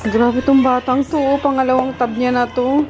Grabe tong batang to. Pangalawang tab niya na to.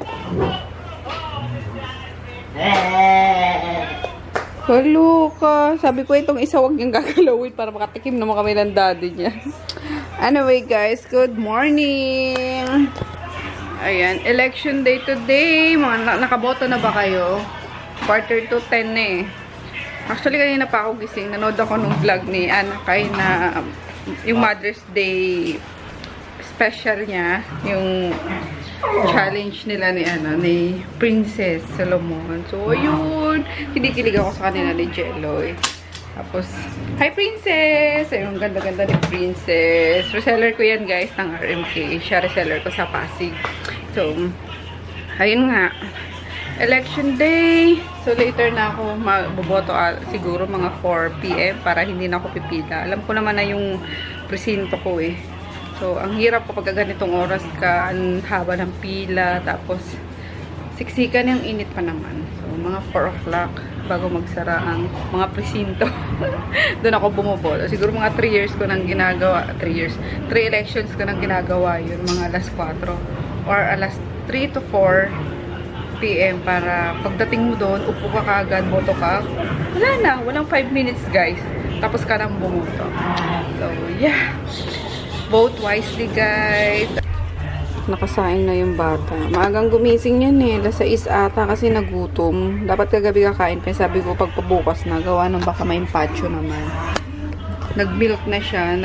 Hello ka. Sabi ko itong isa wag niyang gagalawin para makatikim naman kami ng daddy niya. Anyway guys, good morning. Ayan, election day today. Mga nakaboto na ba kayo? Quarter to 10 na eh. Actually, kanina pa ako gising. Nanood ako nung vlog ni Anakay na yung Mother's Day special niya. Yung challenge nila ni Princess Solomon. So, ayun. Kinikilig ako sa kanila ni Jelloy. Tapos, hi Princess! Ayun, ganda-ganda ni Princess. Reseller ko yan guys ng RMK. Siya reseller ko sa Pasay. So, ayun nga. Election day. So, later na ako magboboto siguro mga 4 PM para hindi na ako pipila. Alam ko naman na yung presinto ko eh. So, ang hirap kapag ganitong oras ka, ang haba ng pila, tapos siksikan yung init pa naman. So, mga 4 o'clock bago magsara ang mga presinto. Doon ako bumuboto. Siguro mga 3 years ko nang ginagawa. 3 elections ko nang ginagawa yun. Mga alas 4 or alas 3 to 4 PM para pagdating mo doon, upo ka kaagad, boto ka. Wala na, walang 5 minutes guys. Tapos ka nang bumuto. So, yeah. Vote wisely guys. Nakasaing na yung bata. Maagang gumising yan eh. Alas 6 ata kasi nagutom. Dapat kagabi kakain. Kaya sabi ko pagpabukas na, gawa ng baka may empacho naman. Nag-milk na siya.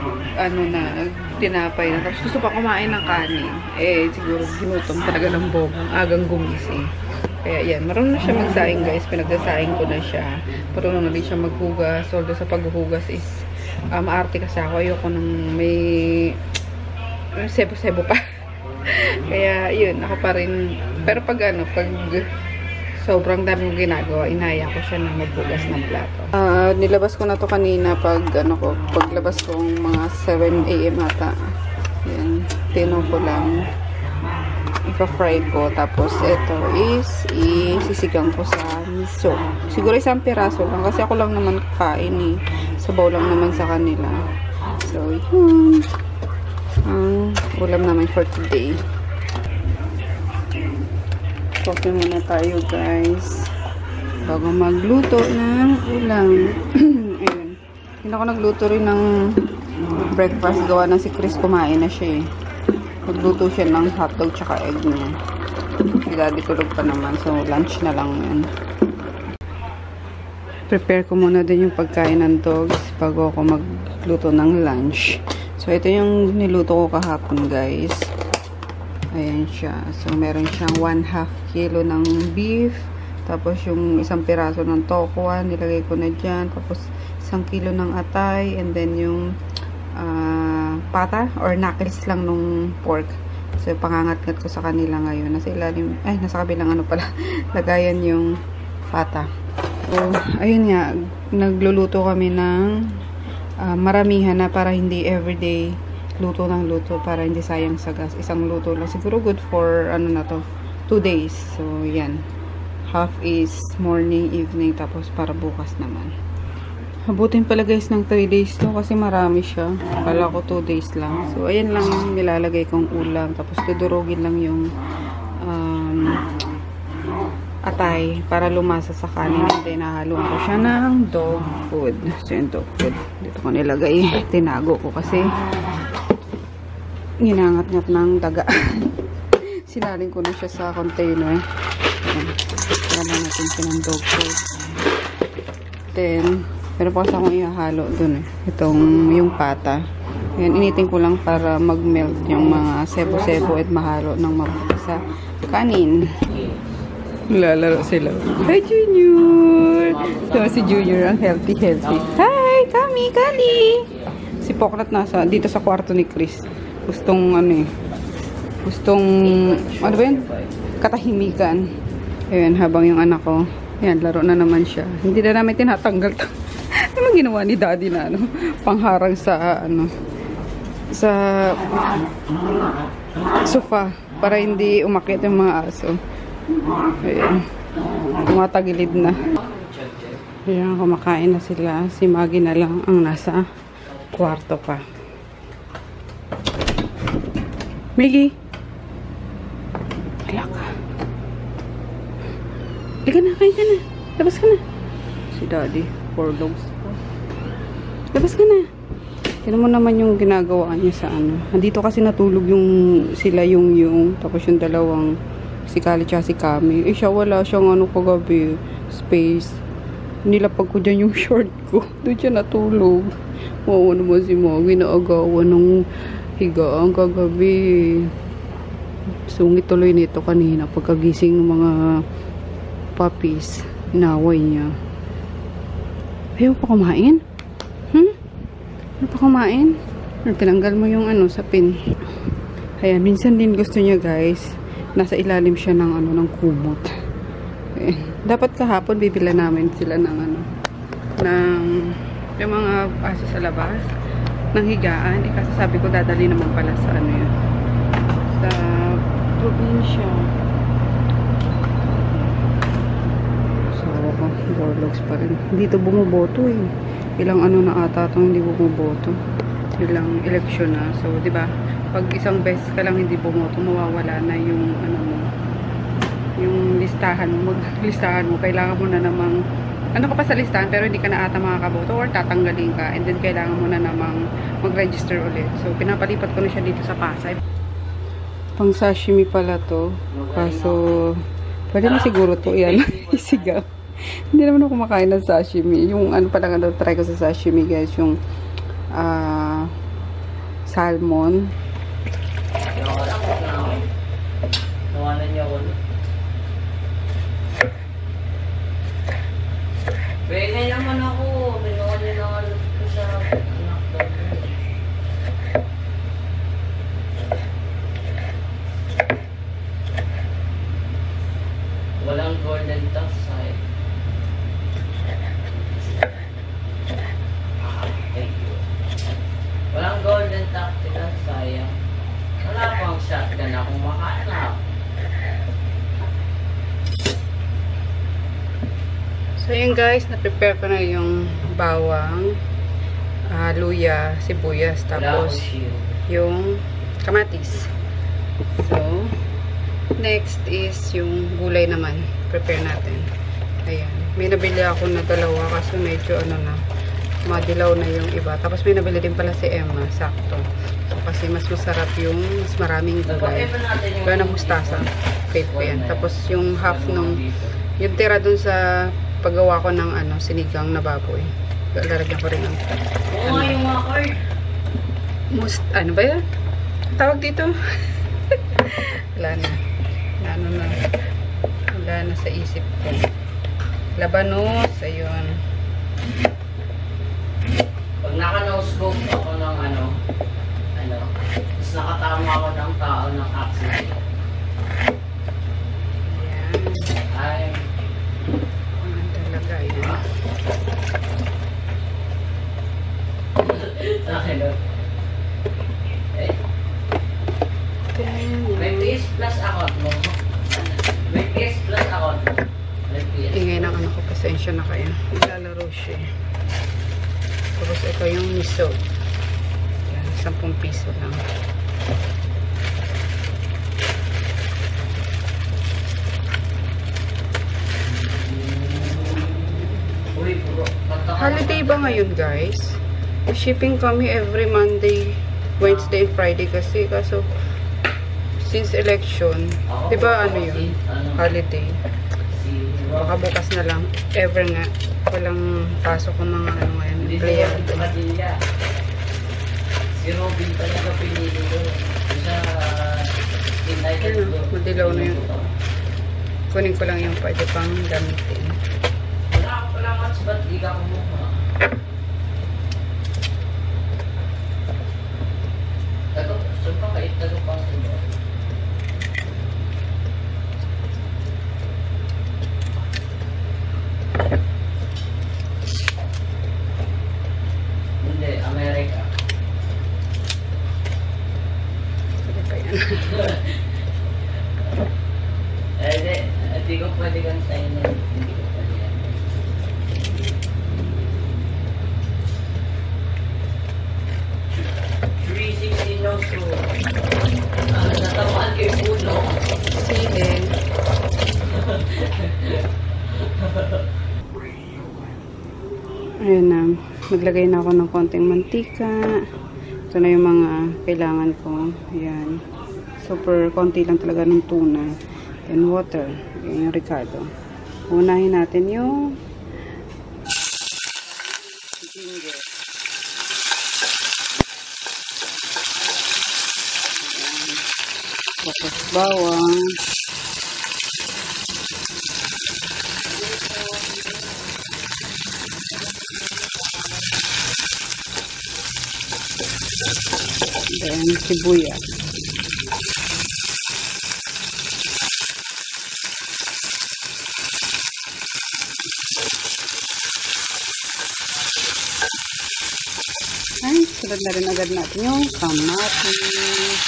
Tinapay na. Tapos gusto pa kumain ng kanin. Eh, siguro ginutom talaga ng bokong. Agang gumising. Kaya yan, marunong na siya magsaing guys. Pinagsasaing ko na siya. Marunong na rin siya maghugas. Although sa paghuhugas is maarte kasi ako. Ayoko nung may sebo-sebo pa. Kaya yun, ako pa rin. Pero pag sobrang dami yung ginagawa, inaya ko siya na maghugas ng plato. Nilabas ko na to kanina paglabas ko mga 7 AM ata. Yan, tino ko lang. Ipa-fry ko. Tapos ito is isisigang ko sa miso. Siguro isang piraso lang kasi ako lang naman kakain eh. Sabaw lang naman sa kanila. So, yun. Ang ulam naman for today. Coffee muna tayo guys bago magluto ng ulam. Ayun, hindi ako nagluto rin ng breakfast, gawa na si Chris kumain na siya eh. Nagluto siya ng hotdog tsaka egg niya. Si daddy tulog pa naman, so lunch na lang yan. Prepare ko muna din yung pagkain ng dogs bago ako magluto ng lunch. So ito yung niluto ko kahapon guys. Ayan siya. So, meron siyang 1/2 kilo ng beef. Tapos, yung isang piraso ng tokwa, nilagay ko na dyan. Tapos, 1 kilo ng atay. And then, yung pata or knuckles lang nung pork. So, pangangat-ngat ko sa kanila ngayon. Nasa ilalim, nasa kabilang lagayan yung pata. So, ayun nga. Nagluluto kami ng maramihan na para hindi everyday luto ng luto para hindi sayang sa gas. Isang luto lang. Siguro good for 2 days. So, yan. Half is morning, evening, tapos para bukas naman. Habutin pala guys ng 3 days to kasi marami siya. Kala ko 2 days lang. So, ayan lang yung nilalagay kong ulam. Tapos, dudurugin lang yung atay para lumasa sa kanin. And then, nahaluan ko siya ng dog food. So, yung dog food. Dito ko nilagay. Tinago ko kasi ginangat-ngat ng daga. Sinaling ko na siya sa container. Kaya na natin siya ng dog food. Then, pero pa kasi akong ihahalo dun eh. Yung pata. Ayan, initin ko lang para mag-melt yung mga sebo-sebo at mahalo ng mabuti sa kanin. Lalaro sila. Hi, Junior! So, si Junior ang healthy. Hi! Kami! Si Pokrat nasa dito sa kwarto ni Chris. Gustong katahimikan. Ayun, habang yung anak ko, yan, laro na naman siya. Hindi na namin tinatanggal to. Ano ginawa ni daddy na, pangharang sa, sa sofa, para hindi umakyat yung mga aso. Ayun, tumatagilid na. Ayun, kumakain na sila. Si Maggie na lang ang nasa kwarto pa. Miggy. Wala ka. Liga na, kain ka na. Labas ka na. Si Daddy, 4 dogs. Labas ka na. Tignan mo naman yung ginagawa niya sa ano. Nandito kasi natulog sila yung tapos yung dalawang si Kali tsaka si Kami. Eh siya wala siyang ano kagabi. Space. Nilapag ko dyan yung short ko. Doon siya natulog. Wow naman si Moggy naagawan ng higaan kagabi. Sungit tuloy nito kanina pagkagising ng mga puppies. Inaway niya. Ayaw pa kumain? Ano pa kumain? Tinanggal mo yung ano sa pin. Ayan, minsan din gusto niya guys. Nasa ilalim siya ng ano ng kumot. Ayan. Dapat kahapon bibila namin sila ng ano ng yung mga aso sa labas ng higaan. Eh, kasi sabi ko dadali naman pala sa ano yun. Sa probinsya. So, warlogs pa rin. Dito bumuboto eh. Ilang ano na ata itong hindi bumuboto. Ilang eleksyon na. So, di ba? Pag isang beses ka lang hindi bumoto, mawawala na yung ano mo. Yung listahan mo. Listahan mo. Kailangan mo na namang ano ka pa sa listahan pero hindi ka na ata makakaboto or tatanggalin ka. And then kailangan mo na namang mag-register ulit. So, pinapalipat ko na siya dito sa Pasay. Pang sashimi pala to. Kaso, pwede na siguro to. Yan. Isigaw. Hindi naman ako kumakain ng sashimi. Yung ano pa lang try ko sa sashimi guys, yung salmon. Nawanan niya ako. Pwede naman ako. Binuwan niya naman ko sa anak ko. Walang golden tax side. Walang golden tactical, sayang. Wala pang shotgun akong mahanap. So yun guys, na-prepare ko na yung bawang, luya, sibuyas, tapos yung kamatis. So, next is yung gulay naman. Prepare natin. Ayan. May nabili ako na dalawa kasi medyo ano na, madilaw na yung iba. Tapos may nabili din pala si Emma. Sakto. So, kasi mas masarap yung mas maraming gulay. Kaya ng mustasa. Fate ko yan. Tapos yung half nung yung tira dun sa paggawa ko ng ano, sinigang na baboy. Lalagyan ko rin ang Oo, yung mga card. Ano ba yan? Tawag dito? Wala na. Wala na sa isip ko. Labanos. Ayun. Pag naka-noscope ako ng ano, tapos nakatama ako ng tao ng accident. Ayan. Ay. Ayan talaga yun. Sa akin o. May PS Plus account mo. May PS Plus account mo. Ingay ng ano ko. Pasensya na kayo. Naglalaro siya. Tapos ito yung miso. Yan, 10 piso lang. Holiday ba ngayon guys? Shipping kami every Monday, Wednesday, and Friday kasi. Kaso, since election, di ba ano yun? Holiday. Baka bukas na lang. Ever nga. Walang pasok ng mga ano ngayon. Empleyado. Si Robin talaga pinili ko. Sa madilaw na yun. Kunin ko lang yung pwede pang gamitin. Wala ako pala much, ba't di ka kumuha? Saan pa kayo? Tago pa sa iba. Hindi, Amerika. Pwede pa yan. Hindi ko pwede kang sign in. Hindi ko pwede yan. $360 no so. Naglagay na ako ng konting mantika. Ito na yung mga kailangan ko. Ayan. Super konti lang talaga ng tuna. And water. Ayan yung Ricardo. Unahin natin yung ginger. Ayan. Tapos bawang. Then sibuyas. Ay, sunod na rin agad natin yung kamatis.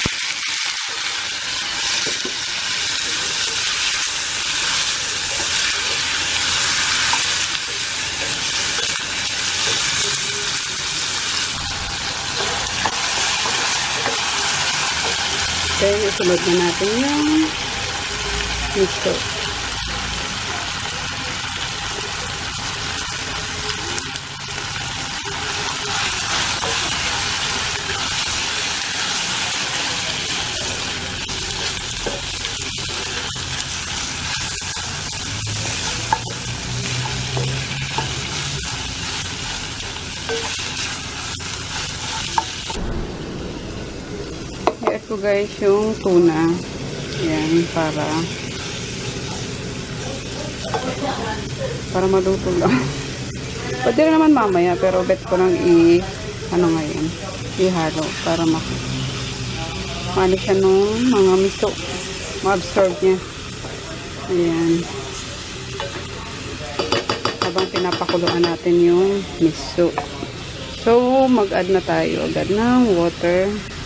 Then, isunod na natin yung miso. I-add ko guys yung tuna. Yan, para maluto lang. Pwede rin naman mamaya, pero bet ko lang ngayon, ihalo para maano siya nung mga miso. Ma-absorb niya. Ayan. Habang pinapakuluan natin yung miso. So, mag-add na tayo agad ng water.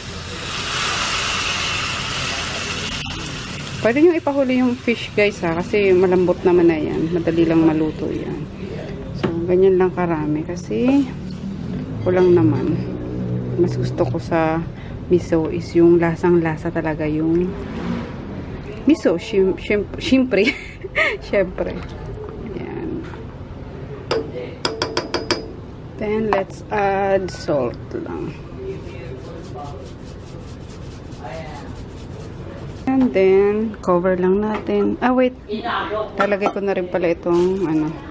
Pwede nyo ipahuli yung fish guys ha, kasi malambot naman na yan. Madali lang maluto yan. So, ganyan lang karami kasi kulang naman. Mas gusto ko sa miso is yung lasang-lasa talaga yung miso. Siyempre. Siyempre. Yan. Then, let's add salt lang. And then, cover lang natin. Ah, wait. Talagay ko na rin pala itong,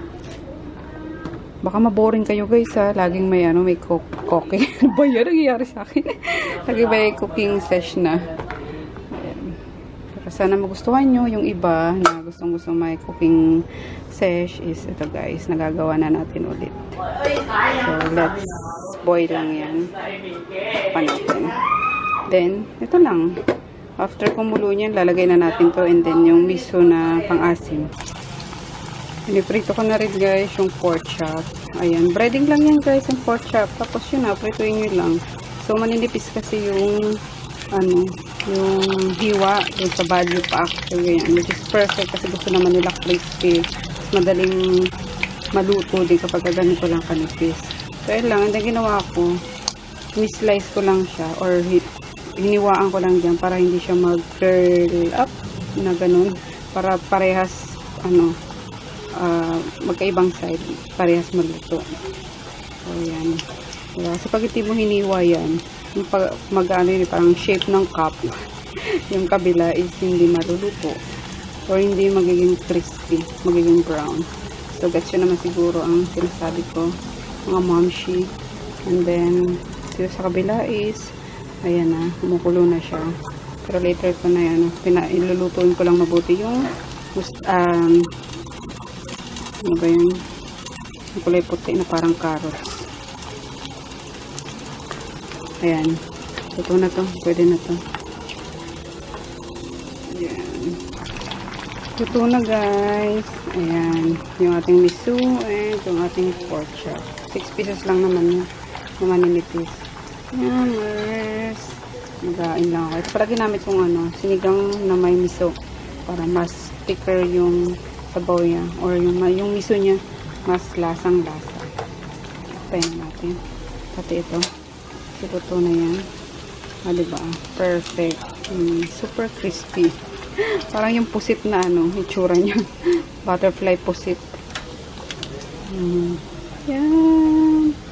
baka maboring kayo guys ha. Laging may, may cooking. Ano ba yan? Nangyayari sa akin. Laging may cooking sesh na. Ayan. Sana magustuhan nyo yung iba na gustong-gusto may cooking sesh is ito guys. Nagagawa na natin ulit. So, let's boil lang yan. Panatin. Then, ito lang. After kumulo niyan, lalagay na natin to and then yung miso na pang-asim. Piniprito ko na rin guys yung pork chop. Ayan, breading lang yan guys yung pork chop. Tapos yun prituin nyo lang. So maninipis kasi yung yung hiwa yung sa value pack. So yan, which is perfect kasi gusto naman nila crispy. Madaling maluto din kapag ganito lang kanipis. So yun lang, and then ginawa ko, mislice ko lang siya or hiniwaan ko lang dyan para hindi siya mag-curl up na ganun. Para parehas, magkaibang side. Parehas maluto. So, yan. Diba? So, pag hindi mo hiniwa yan, yung parang shape ng cup, yung kabila is hindi maluluto. Or hindi magiging crispy, magiging brown. So, gets yun naman siguro ang sinasabi ko, mga momshi. And then, dito sa kabila is ayan na, kumukulo na siya. Pero later ko na yan, ilulutuin ko lang mabuti yung ano ba yun? Yung kulay puti na parang carrots. Ayan. Luto na to. Pwede na to. Ayan. Luto na guys. Ayan. Yung ating miso and yung ating pork chop. 6 pieces lang naman yun. Maninipis. Yes. Magain lang ako. Ito pala ginamit kong sinigang na may miso para mas thicker yung sabaw niya or yung miso niya mas lasang-lasa. Tayin natin. Pati ito. Luto na yan. Diba? Perfect. Super crispy. Parang yung pusit na itsura niya. Butterfly pusit. Yan.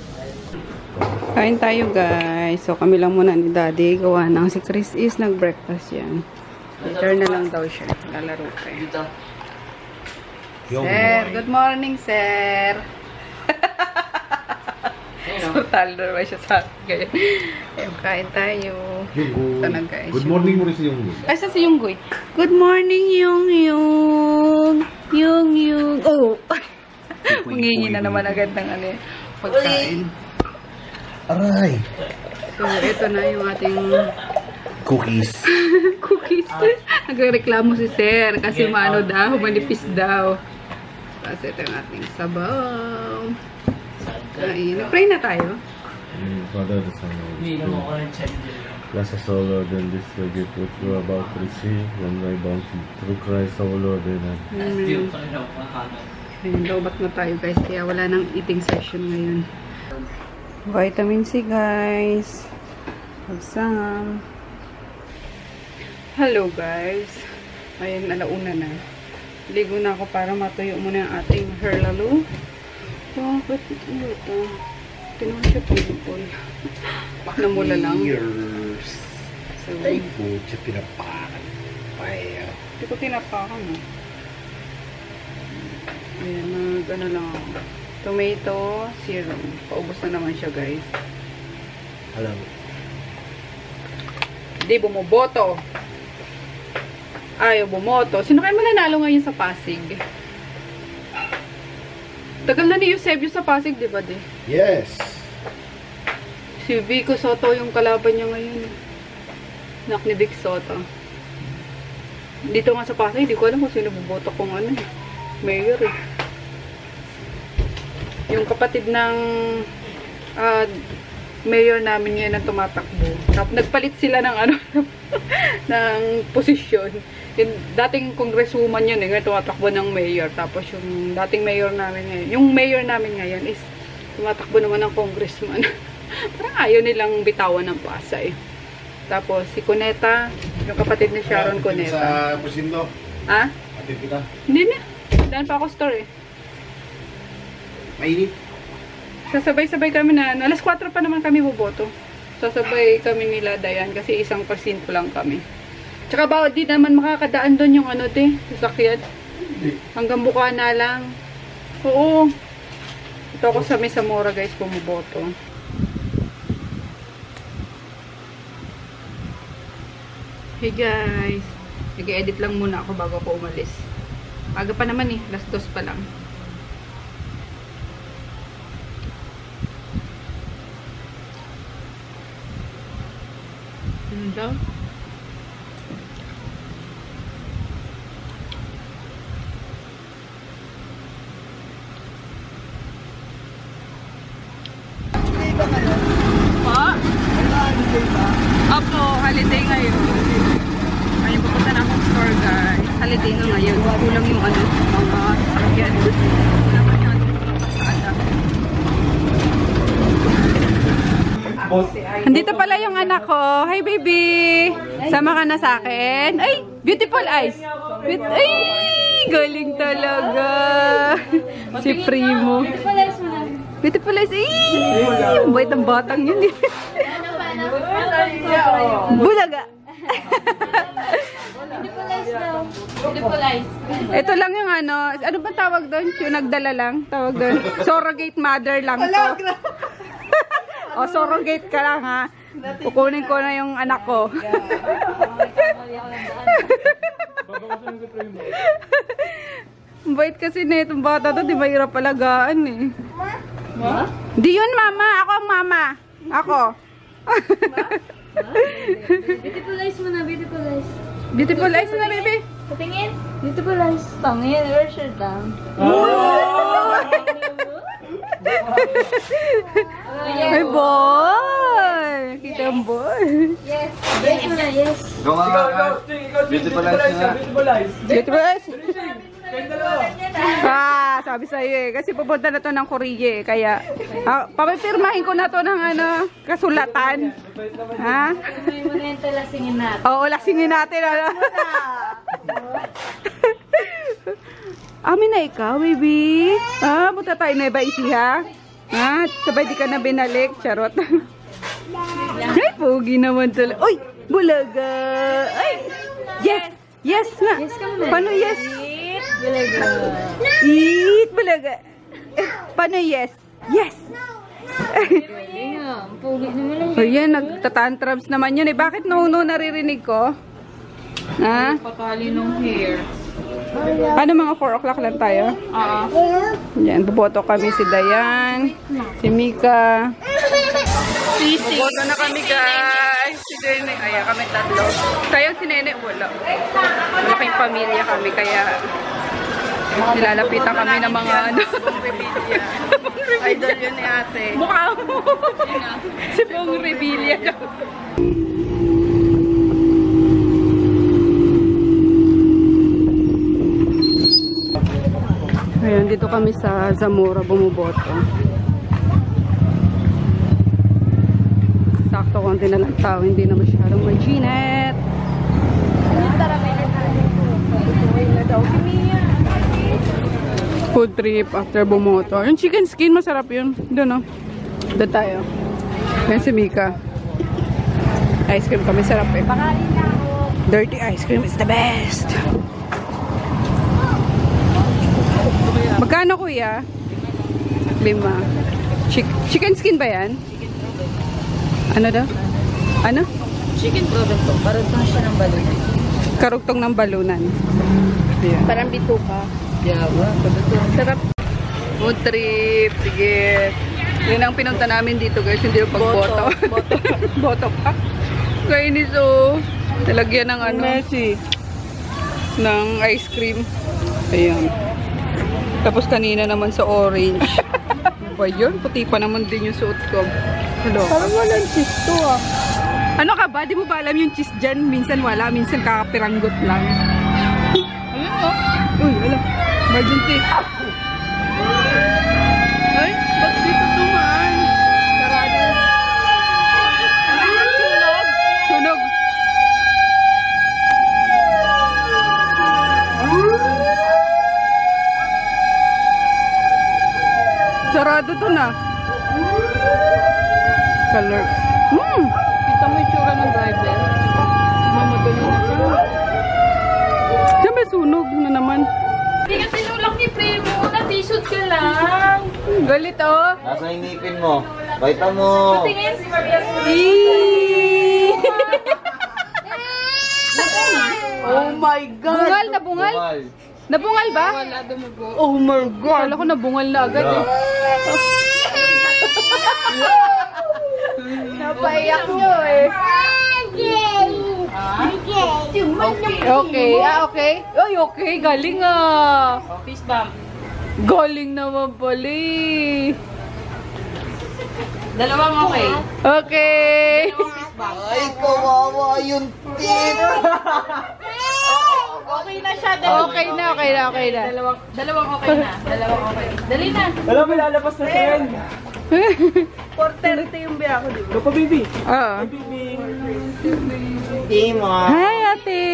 Kain tayo guys. So kami lang muna ni Daddy. Gawa ng si Chris is nag-breakfast yan. Later na lang daw siya. Lalaro kayo. Sir, good morning sir. So talo naman siya sa akin. Kain tayo. Ito na guys. Good morning mo rin si Yunggoy. Ay, sa si Yunggoy. Good morning Yung. Oh! Mangingi na naman agad ng ano, pagkain. Aray! So, ito na yung ating Cookies. cookies. Nagreklamo si Sir kasi maano daw, manipis daw. Tapos ito yung ating sabaw. Kain. Pray na tayo. Father, the Son, Plaza solo, then this will be put you about to receive from thy bounty through Christ our Lord. Amen. Ayun, lobat na tayo guys, kaya wala nang eating session ngayon. Vitamin C guys. Pagsam. Hello guys. Ayun, alauna na. Ligo na ako para matuyo muna yung ating hair lalo. Bakit ito? Tinuha siya pangipol. Namula lang. So, ay po, siya tinapakan. Hindi ko tinapakan eh. Ayan, ano lang ako. Tomato serum. Paubos na naman siya guys. Alam. Hindi bumoboto. Ayaw bumoto. Sino kayo mananalo ngayon sa Pasig? Tagal na ni Eusebio sa Pasig, di ba di? Yes! Si Vico Soto yung kalaban niya ngayon. Nak ni Vic Soto. Dito nga sa Pasay, hindi ko alam kung sino buboto kung ano eh. Mayor eh. Yung kapatid ng mayor namin ngayon ang tumatakbo. Nagpalit sila ng ano, ng posisyon. Yung dating congresswoman yun eh, ngayon tumatakbo ng mayor. Tapos yung dating mayor namin ngayon, yung mayor namin ngayon is tumatakbo naman ng congressman. Parang ayaw nilang bitawan ng Pasay. Tapos si Cuneta, yung kapatid ni Sharon Cuneta. Sa Pusindo? Ha? Atid kita? Hindi na. Daan pa ako store eh. Mainit? Sasabay-sabay kami na, alas 4 pa naman kami boboto. Sasabay kami nila Dayan kasi 1% lang kami. Tsaka ba, di naman makakadaan doon yung ano de, sasakyan. Hanggang Bukana lang. Oo. Ito ako sa Mesamora guys, bumuboto. Hey guys, nag-edit lang muna ako bago ako umalis. Aga pa naman eh, alas 2 pa lang. Ano daw? Pa? Opo, holiday ngayon. Ayun, pupunta na akong store guys. Holiday nga ngayon. Kulang yung ano, mga yan. Wala masyadong pasada. Andito pala yung anak ko. Hi baby! Sama ka na sa akin. Ay! Beautiful eyes! Ay! Galing talaga! Si Primo. Beautiful eyes! Ay! Bait ang batang yun eh. Bulaga! Ito lang yung ano ba tawag doon? Yung nagdala lang? Tawag doon? Surrogate mother lang to. O, surrogate ka lang ha. Kukunin ko na yung anak ko. Bait kasi na itong bata to, di ba hirap alagaan eh. Ma? Di yun mama, ako ang mama. Ako. Beautiful eyes mo na, beautiful eyes. Beautiful eyes na baby. Patingin. Beautiful eyes. Pangin, where's your tongue? Ay boy! Kita yung boy. Yes. Yes na, yes. Beautiful eyes na. Beautiful eyes. Ah, sabi sa'yo eh. Kasi pupunta na to ng Korea eh. Kaya, papipirmahin ko na to ng kasulatan. Ha? May monente lasingin natin. Oo, lasingin natin. Amin na ikaw, baby. Punta tayo na iba isi ha. Ha? Sabay di ka na binalik. Charot. Pogi naman tuloy. Uy! Bulaga! Ay! Yes! Yes nga! Paano yes? Eat, bulaga. Eat! Bulaga! Paano yes? Yes! Galing ah. Pogi naman ang O yan, nagtatantrums naman yun eh. Bakit no naririnig ko? Ha? Patali ng hair. Ano mga 4 o'clock lang tayo? Yan, buboto kami si Dayan, si Mika. Buboto na kami guys. Si Nene, kaya kami tatlo. Tayo si Nene, wala. Malaking pamilya kami, kaya nilalapitan kami ng mga ano. Idol yun ni ate. Mukha mo. Si Bong Rebilla. Ayan, dito kami sa Zamora bumuboto. Sakto konti na lang tao, hindi na masyadong maginit. Food trip after bumoto. Yung chicken skin, masarap yun. Doon, no? Doon tayo. Ayan si Mika. Ice cream kami, sarap eh. Dirty ice cream is the best. Magkano kuya? 5. Chicken skin ba yan? Ano daw? Ano? Chicken product to. Karugtong siya ng balunan. Karugtong ng balunan. Ayan. Parang bituka. Yawa. Sarap. Food trip. Sige. Yun ang pinunta namin dito guys. Hindi yung pagboto. Boto pa. Kainis oh. Nalagyan ng ano. Messi. Ng ice cream. Ayan. Tapos kanina naman sa orange. Ano ba yun? Puti pa naman din yung suot ko. Hello. Parang walang cheese to ah. Ano ka ba? Di mo ba alam yung cheese dyan? Minsan wala, minsan kakapiranggot lang. Ayun oh. Uy, wala. Emergency. Ay, ba't dito dumaan? Sarado. Ano yung sunog? Sunog. Sarado to na. Color. Kita mo yung tsura ng driver. Mamadali na siya. Diyan may sunog na naman. Hindi ka tinulak ni Primo. Na-t-shirt ka lang. Galit oh. Nasa inipin mo. Baita mo. Tingin si Marias mo. Oh my God! Bungal? Nabungal? Tumal. Nabungal ba? Oh my God! Kala ko nabungal na agad eh. Napaiyak nyo eh. Okay, okay. Ay, okay. Galing ah. Fist bump. Galing naman pala eh. Dalawang okay. Okay. Ay, kawawa yung tip. Okay na siya. Okay na, okay na, okay na. Dalawang okay na. Dalawang okay. Dali na. Alam mo, lalabas na siya yan. 4:30 yung biya ko, di ba? Lupa, baby. Oo. Timo. Hi, ate.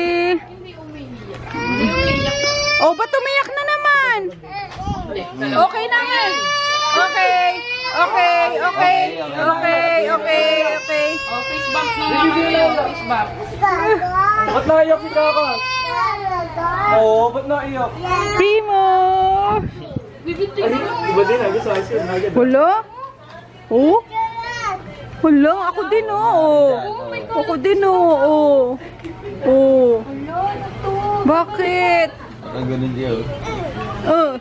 Oh, ba't umiyak na naman? Okay na nga. Okay. Okay, okay. Okay, okay, okay. Oh, fist bump na lang kayo. Fist bump. Ba't naiyak si Kaka? Oo, ba't naiyak? Primo. Iba din, agad sa ice cream. Hulo? Oh? Hulo, ako din oh. Ako din oh. Oh. Bakit? Ang ganun diyo. Oh.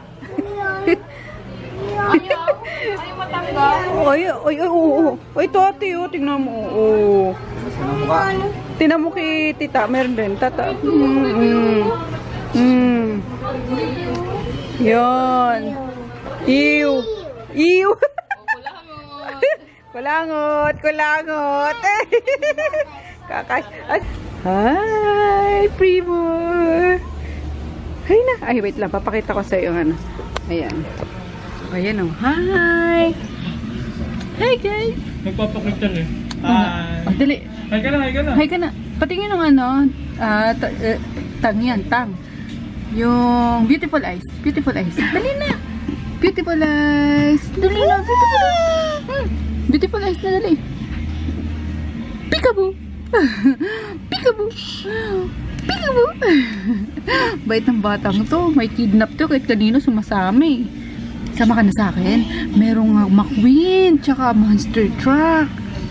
Ay, ay, ay, oo. Ay, tati, oh, tingnan mo. Oh. Tingnan mo kay tita, meron din. Tata. Yan. Ew. Ew. Kulangot. Kulangot. Kakas. Hi, Primo. Hay na. Ay, wait lang. Papakita ko sa iyo. Ano. Ayan. Ayan o. Hi! Hi guys! Nagpapakita eh. Oh, dali. Hi ka na, hi ka na. Hi ka na. Patingin ng ano. Tang yan. Tang. Yung beautiful eyes. Beautiful eyes. Dali na. Beautiful eyes. Dali na. Beautiful eyes. Beautiful eyes na dali. Peekaboo! Peekaboo! Peekaboo! Bait ng batang to. May kidnap to kahit kanino sumasama eh. Sama ka na sa akin. Merong McQueen tsaka monster truck.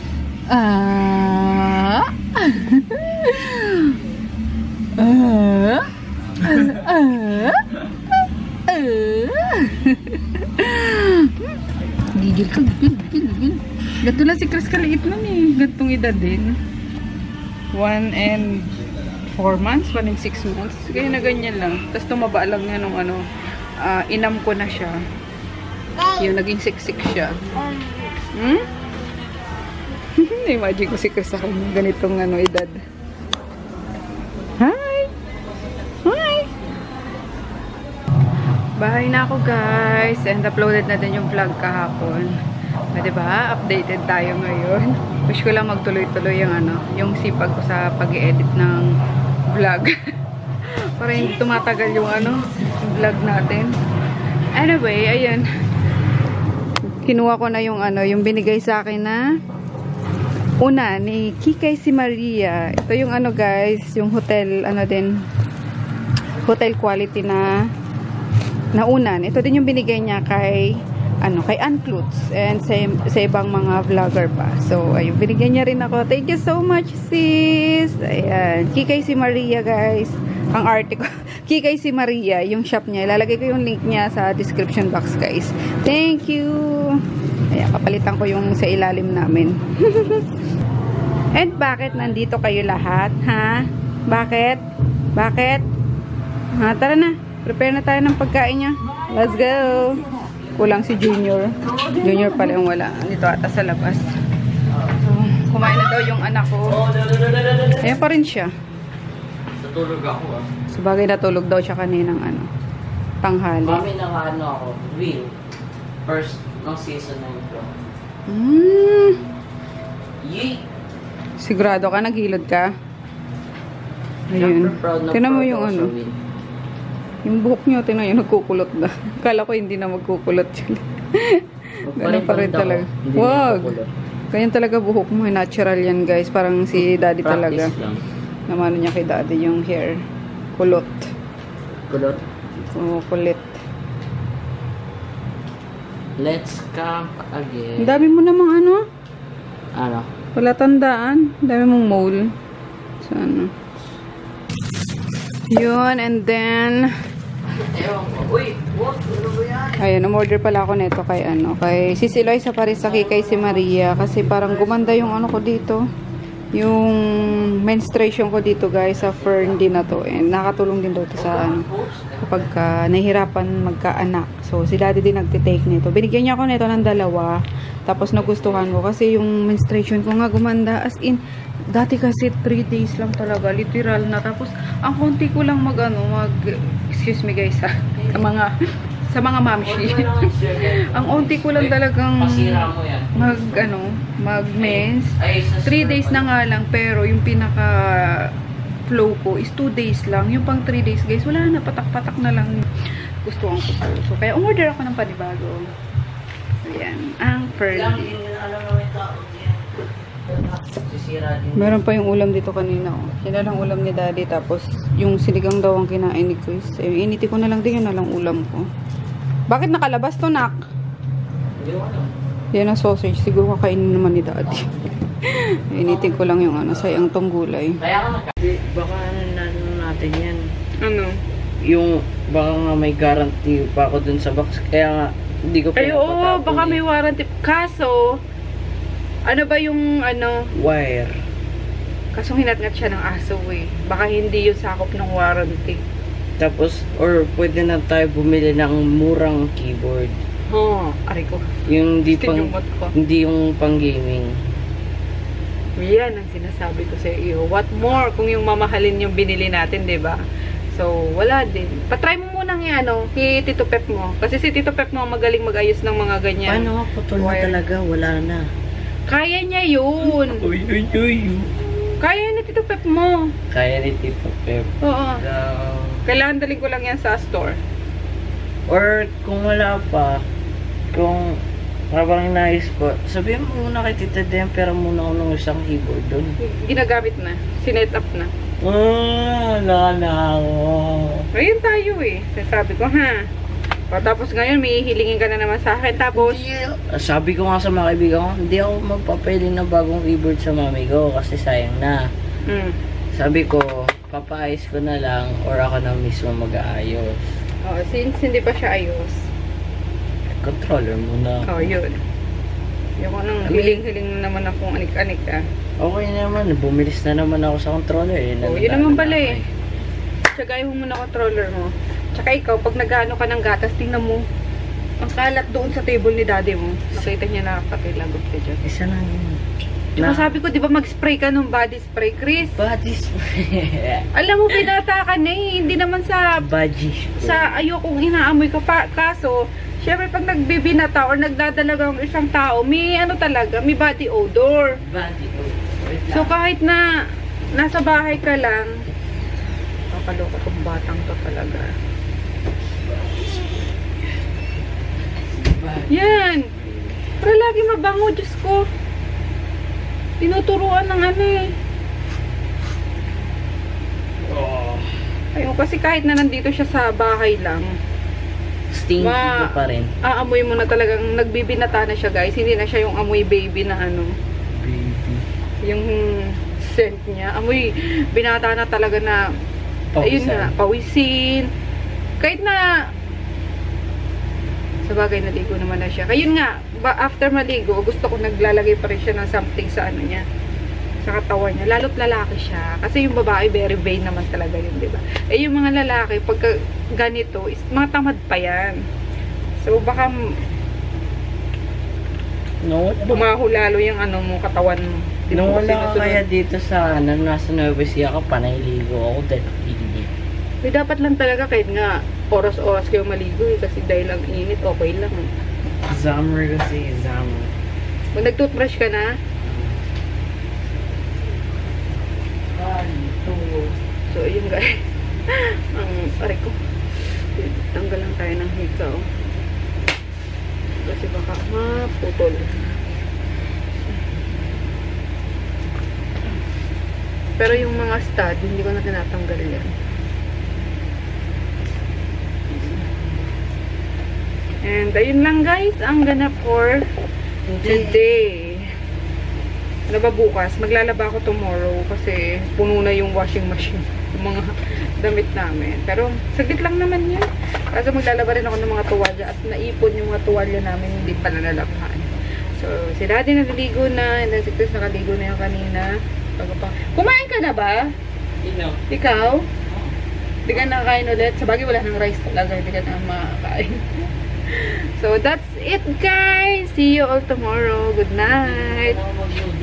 Gigil ka, gigil. Ganto lang si Chris kaliit nun eh. Gantong edad din. 1 and 4 months, 1 and 6 months. Kaya na ganyan lang. Tapos tumaba lang niya nung ano, inam ko na siya. Yung naging siksik siya. Imagine ko si Chris sa kanya. Ganitong ano, edad. Hi! Hi! Bahay na ako guys. And uploaded na din yung vlog kahapon. Diba? Updated tayo ngayon. Wish ko lang magtuloy-tuloy yung ano, yung sipag ko sa pag-i-edit ng vlog. Para hindi tumatagal yung ano, yung vlog natin. Anyway, ayan. Kinuha ko na yung ano, yung binigay sa akin na una ni Kikay si Maria. Ito yung ano guys, yung hotel, ano din, hotel quality na naunan. Ito din yung binigay niya kay ano, kay Unclutz and sa ibang mga vlogger pa. So, ayun, binigyan niya rin ako. Thank you so much, sis! Ayan, Kikay si Maria, guys. Ang arte ko. Kikay si Maria, yung shop niya. Ilalagay ko yung link niya sa description box, guys. Thank you! Ayan, kapalitan ko yung sa ilalim namin. And bakit nandito kayo lahat, ha? Bakit? Bakit? Ha, tara na. Prepare na tayo ng pagkain niya. Let's go! Kulang si Junior. Junior pala yung wala. Dito ata sa labas. So, kumain na daw yung anak ko. Ayan pa rin siya. Natulog ako Sabagay natulog daw siya kaninang ano, tanghali. Mami nang ano ako, Will. First ng season na ito. Yee! Sigurado ka, naghilod ka? Ayun. Tingnan mo yung ano. Yung buhok niyo, tingnan yung nagkukulot na. Kala ko hindi na magkukulot yun. Ganun pa rin talaga. Wag! Ganyan talaga buhok mo. Natural yan guys. Parang si daddy talaga. Namano niya kay daddy yung hair. Kulot. Kulot? Oo, kulit. Let's camp again. Ang dami mo namang ano? Ano? Wala tandaan. Ang dami mong mole. So ano. Yun, and then Ewan ko. Uy! What? Ano ba yan? ayun, umorder pala ako nito kay ano, kay Sisi Loisa pa rin sa Kikay si Maria kasi parang gumanda yung ano ko dito. Yung menstruation ko dito guys sa FERN din na to. And nakatulong din daw to sa ano, kapag nahihirapan magkaanak. So si daddy din nagtitake nito. Binigyan niya ako nito ng 2. Tapos nagustuhan ko kasi yung menstruation ko nga gumanda. As in, dati kasi 3 days lang talaga. Literal na. Tapos ang konti ko lang excuse me guys ha. Sa mga mamshi. Ang onti ko lang talagang mag-mens. 3 days na nga lang, pero yung pinaka flow ko is 2 days lang. Yung pang 3 days guys, wala na, patak-patak na lang. Gusto ko. So, kaya umorder ako ng panibago. Ayan, ang FERN. Meron pa yung ulam dito kanina. Oh. Yan lang ulam ni daddy. Tapos yung sinigang daw ang kinain ni Chris. Initi ko na lang din, yun na lang ulam ko. Bakit nakalabas to, nak? Yan ang sausage. Siguro kakainin naman ni daddy. Initin ko lang yung ano, sayang tong gulay. Baka natin yan. Ano? Yung baka nga may guarantee pa ako dun sa box. Kaya nga, hindi ko ay, oo, baka may warranty. Kaso, ano ba yung ano? Wire. Kaso hinatngat siya ng aso eh. Baka hindi yung sakop ng warranty. Tapos, or pwede na tayo bumili ng murang keyboard. Aray ko. Yung hindi yung pang gaming. Yan ang sinasabi ko sa iyo. What more kung yung mamahalin yung binili natin, 'di ba? So, wala din. Patry mo muna ng ano, si Tito Pep mo. Kasi si Tito Pep mo magaling mag-ayos ng mga ganyan. Paano nga putol na talaga? Wala na. Kaya niya yun. Uy. Kaya ni Tito Pep mo. Kaya ni Tito Pep. Oo. Kailangan daling ko lang yan sa store. Or kung wala pa, kung Parang nice po. Sabihin mo muna kay Tita Dem, pero muna ako ng isang keyboard doon. Ginagamit na. Sinet up na. Wala na ako. Ngayon tayo eh. Sabi ko ha. O, tapos ngayon may hilingin ka na naman sa akin. Tapos, Sabi ko nga sa mga kaibigan ko, hindi ako magpapili ng bagong keyboard sa mami ko kasi sayang na. Sabi ko, papaayos ko na lang or ako na mismo mag-aayos. since hindi pa siya ayos. Controller muna. Yun. Yung nang hiling-hiling naman akong anik-anik Okay naman, bumilis na naman ako sa controller eh. Yun naman pala eh. Tsagayin mo muna controller mo. Tsaka ikaw, pag nag-ano ka ng gatas, tingnan mo. Ang kalat doon sa table ni daddy mo. Nakita niya na pati lagot ka dyan. Isa lang yun. Diba sabi ko, di ba mag-spray ka ng body spray, Chris? Body spray. Alam mo, pinata ka na eh. Hindi naman sa... Body spray. Sa ayokong inaamoy ka pa. Kaso, syempre pag nagbibinata or nagdadalaga ng isang tao, may ano talaga, may body odor. Body odor. So kahit na nasa bahay ka lang, kapaloka kong batang to talaga. Yan. Pero lagi mabango, Diyos ko. Tinuturuan ng ano eh. Ayun, kasi kahit na nandito siya sa bahay lang, stinky pa rin. Aamoy mo na talagang nagbibinata na siya, guys. Hindi na siya yung amoy baby na ano. Baby. Yung scent niya. Amoy binata na talaga na Pawisan. ayun na, pawisin. Kahit na sa bagay naligo naman na siya. Ayun nga, after maligo, gusto ko naglalagay pa rin siya ng something sa ano niya. Sa katawan niya. Lalo't lalaki siya. Kasi yung babae, very vain naman talaga yun, diba? Eh, yung mga lalaki, pagka ganito, mga tamad pa yan. So, baka bumaho lalo yung ano mo, katawan mo. Nung wala ka kaya dito sa nasa Nueva Ecija ka, panayligo ako dahil hindi. Eh, dapat lang talaga kahit nga oras-oras kayo maligo eh, kasi dahil ang init, okay lang. Summer kasi, summer. Kung nag-toothbrush ka na, so ayun guys, ang aray ko, tanggal lang tayo ng hikaw kasi baka maputol. Pero yung mga stud, hindi ko na tinatanggal yan. And ayun lang guys, ang ganap for today. Ano ba bukas? Maglalaba ako tomorrow kasi puno na yung washing machine. Yung mga damit namin. Pero saglit lang naman yan. Kasi maglalaba rin ako ng mga tuwalya at naipon yung mga tuwalya namin hindi pa nalalabahan. So, si Daddy naliligo na and then si Chris nakaligo na yung kanina. Kumain ka na ba? Ikaw? Hindi ka nakakain ulit? Sa bagay wala ng rice talaga. Hindi ka na makakain. So, that's it guys. See you all tomorrow. Good night.